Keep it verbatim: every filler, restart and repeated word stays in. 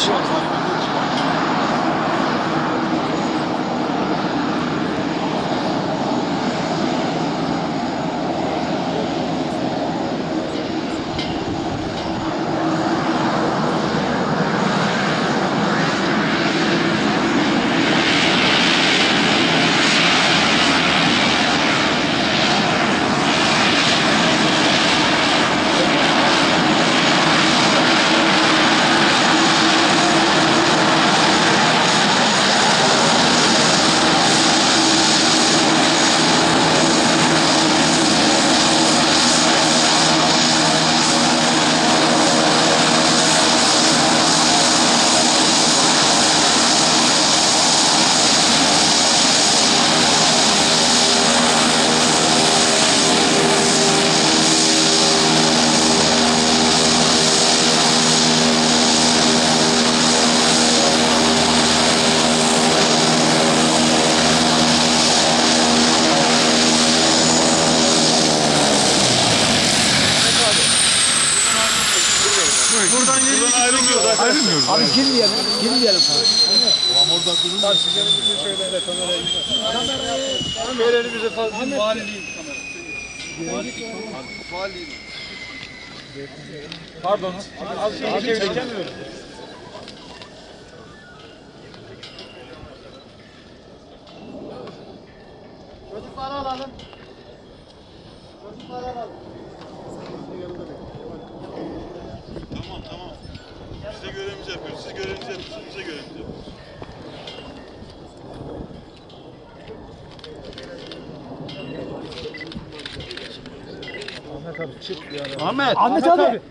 kişi var. Buradan ayrılmıyoruz. Ayrılmıyoruz. Abi girmeyelim, girmeyelim sana. Tamam orada durun. Karşıcanın bütün şeylerle kameraya gidiyor. Kamerayı... Böyle elimize fazla valiliğin kamerası. Valiliğin. Pardon. Az şey çevirirken mi böyle? Çocukları alalım. Çocukları alalım. Tamam tamam. Biz de görevimizi yapıyoruz. Siz görevinizi yapıyorsunuz. Biz de görevimizi yapıyoruz. Ahmet abi çık ya. Ahmet, Ahmet abi. abi.